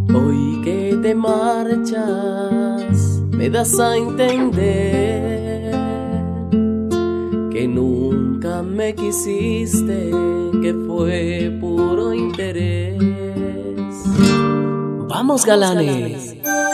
Hoy que te marchas, me das a entender que nunca me quisiste, que fue puro interés. ¡Vamos, galanes!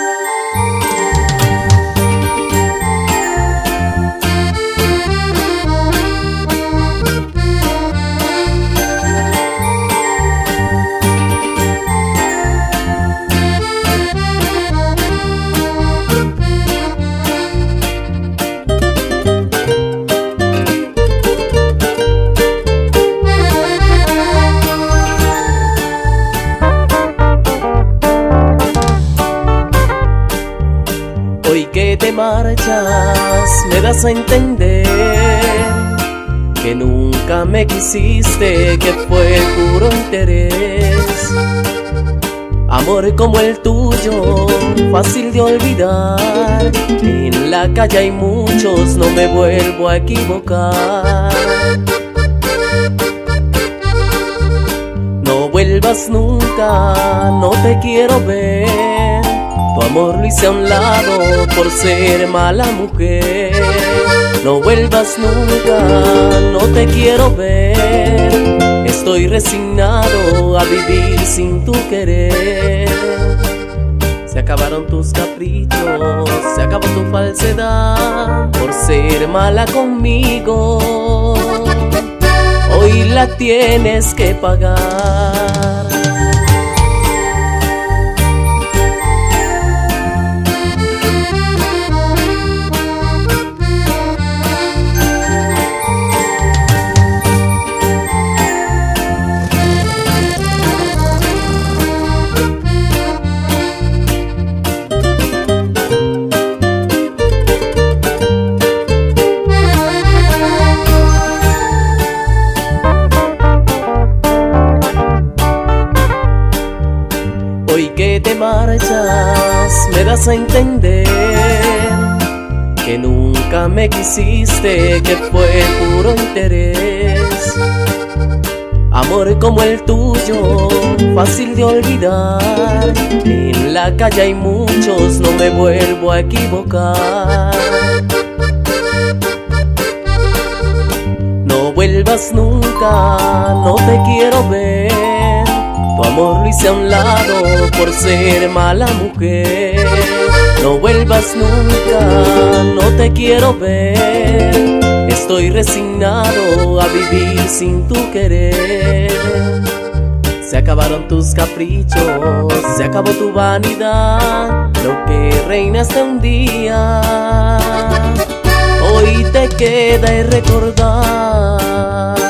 Hoy que te marchas, me das a entender que nunca me quisiste, que fue puro interés. Amor como el tuyo, fácil de olvidar. En la calle hay muchos, no me vuelvo a equivocar. No vuelvas nunca, no te quiero ver. Tu amor lo hice a un lado por ser mala mujer. No vuelvas nunca, no te quiero ver. Estoy resignado a vivir sin tu querer. Se acabaron tus caprichos, se acabó tu falsedad por ser mala conmigo. Hoy la tienes que pagar. Hoy que te marchas, me das a entender que nunca me quisiste, que fue puro interés. Amor como el tuyo, fácil de olvidar. En la calle hay muchos, no me vuelvo a equivocar. No vuelvas nunca, no te quiero ver. Tu amor lo hice a un lado por ser mala mujer. No vuelvas nunca, no te quiero ver. Estoy resignado a vivir sin tu querer. Se acabaron tus caprichos, se acabó tu vanidad. Lo que reina hasta un día, hoy te queda recordar.